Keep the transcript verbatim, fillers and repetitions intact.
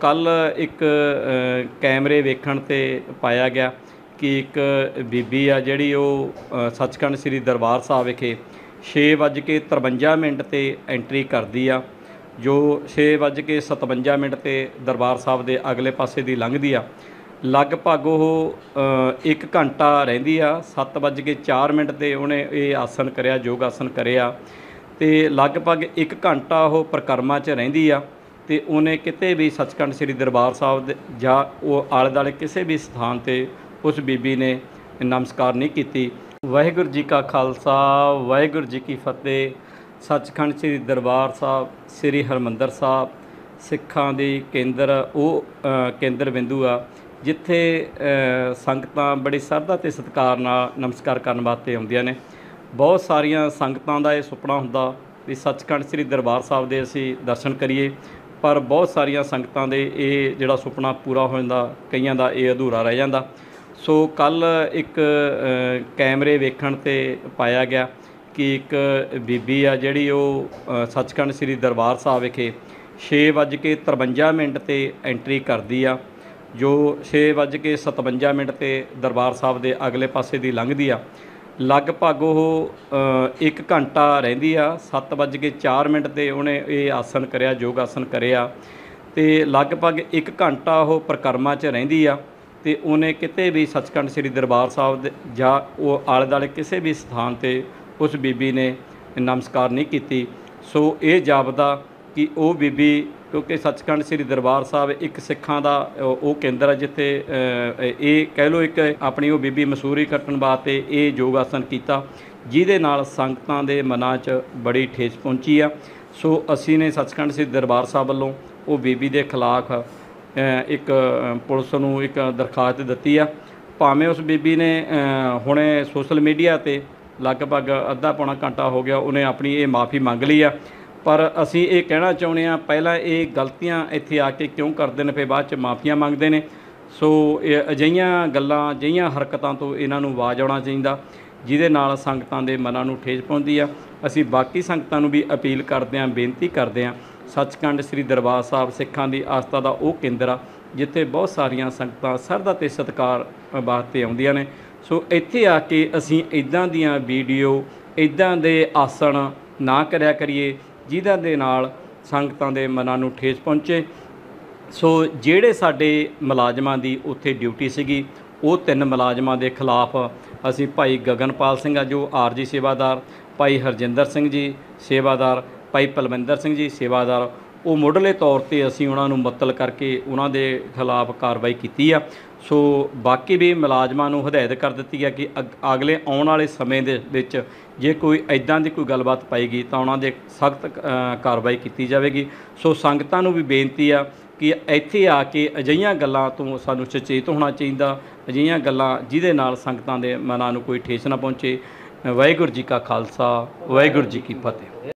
कल एक अ, कैमरे वेखण ते पाया गया कि एक बीबी आ जिहड़ी वो सचखंड श्री दरबार साहब विखे छे वज के तरवंजा मिनट ते एंट्री करदी आ, जो छे वज के सतवंजा मिनट ते दरबार साहब दे अगले पासे दी लंघदी आ। लगभग वो एक घंटा रहिंदी आ। सत्त वज के चार मिनट ते उहने ये आसन करिया, योग आसन करिया ते लगभग एक घंटा वो परिक्रमा च रहिंदी आ ते उन्हें किते भी सचखंड श्री दरबार साहब दे जां वो आले दुआले किसी भी स्थान ते उस बीबी ने नमस्कार नहीं कीती। वाहिगुरू जी का खालसा वाहिगुरू जी की फतेह। सचखंड श्री दरबार साहब श्री हरमंदर साहब सिखां दी केंद्र वो केंद्र बिंदु आ जिथे संगतां बड़ी सरधा ते सत्कार नाल नमस्कार करन वास्ते आउंदियां ने। बहुत सारियां संगतां दा ये सुपना हुंदा भी सचखंड श्री दरबार साहब दे असीं दर्शन करिए, पर बहुत सारिया संगतां दे ये जिहड़ा सुपना पूरा हो जांदा, कईयां दा ये अधूरा रह जांदा। सो कल एक कैमरे वेखण ते पाया गया कि एक बीबी आ जिहड़ी वो सचखंड श्री दरबार साहब विखे छे वज के तरवंजा मिनट ते एंट्री करदी आ, जो छे वज के सतवंजा मिनट ते दरबार साहब दे अगले पासे दी लंघदी आ। लगभग वो एक घंटा रहिंदी आ। सत्त वज के चार मिनट ते उहने ये आसन करिया, योग आसन करिया ते लगभग एक घंटा वो परिक्रमा च रहिंदी आ ते उन्हें किते भी सचखंड श्री दरबार साहब दे जां वो आले दुआले किसी भी स्थान ते उस बीबी ने नमस्कार नहीं कीती। सो ये जापदा कि वो बीबी, क्योंकि सचखंड श्री दरबार साहब एक सिखां दा वो केंद्र है जिथे ये कह लो एक अपनी वो बीबी मसूरी कट्टण वास्ते ये योग आसन कीता, जिहदे नाल संगतां दे मनां च बड़ी ठेस पहुंची आ। सो असीं ने सचखंड श्री दरबार साहब वल्लों वो बीबी दे खिलाफ एक पुलिस नूं एक दरखास्त दित्ती आ। भावें उस बीबी ने हुणे सोशल मीडिया ते लगभग अद्धा पौना घंटा हो गया उन्हें अपनी ये माफ़ी मंग ली आ, पर असी ये कहना चाहुंदे आ पहला ये गलतियां इत्थे आके क्यों करते हैं, फिर बाद च माफ़ियां मंगते हैं। सो अजिहियां गल्लां अजिहियां हरकतां तो इन्हां नूं वाज आउणा चाहीदा जिहदे नाल संगतां दे मनां नूं ठेस पहुंचदी आ। असी बाकी संगतां नूं भी अपील करदे हां, बेनती करदे हां, सचखंड श्री दरबार साहब सिखां दी आस्था दा वो केंद्र आ जिथे बहुत सारियां संगतां सरधा ते सत्कार वास्ते आउंदियां ने। सो इत्थे आके असीं इदां दीयां वीडियो इदां दे आसन ना करिया करिए जिहदां दे नाल संगतां दे मनां नूं ठेस पहुंचे। सो जिहड़े साडे मुलाजमां दी उत्थे ड्यूटी सीगी वो तीन मुलाजमां दे खिलाफ असीं भाई गगनपाल सिंह आ जो आर जी सेवादार, भाई हरजिंदर सिंह जी सेवादार, भाई पलविंदर सिंह जी सेवादार, वो मुढ़ले तौर पर असीं उन्हां नूं मुअत्तल करके उन्हां दे खिलाफ कार्रवाई कीती आ। सो बाकी भी मुलाजमां नूं हदायत कर दित्ती है कि अग अगले आउण वाले समय दे विच जे कोई इदां दी कोई गलबात पाएगी तो उन्हां दे सख्त कार्रवाई की जाएगी। सो संगतां नूं भी बेनती आ कि इत्थे आके अजिहियां गल्लां तो सानूं सचेत होना चाहिए, अजिहियां गल्लां जिहदे नाल संगतां दे मनां नूं कोई ठेस ना पहुँचे। वाहिगुरू जी का खालसा वाहिगुरू जी की फतेह।